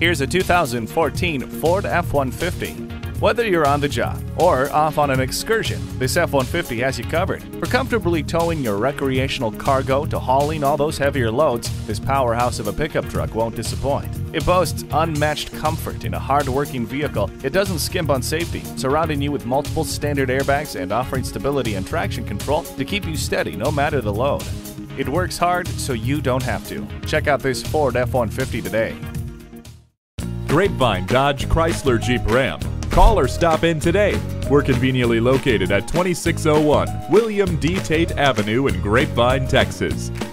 Here's a 2014 Ford F-150. Whether you're on the job or off on an excursion, this F-150 has you covered. For comfortably towing your recreational cargo to hauling all those heavier loads, this powerhouse of a pickup truck won't disappoint. It boasts unmatched comfort in a hard-working vehicle. It doesn't skimp on safety, surrounding you with multiple standard airbags and offering stability and traction control to keep you steady no matter the load. It works hard so you don't have to. Check out this Ford F-150 today. Grapevine Dodge Chrysler Jeep Ram. Call or stop in today. We're conveniently located at 2601 William D. Tate Avenue in Grapevine, Texas.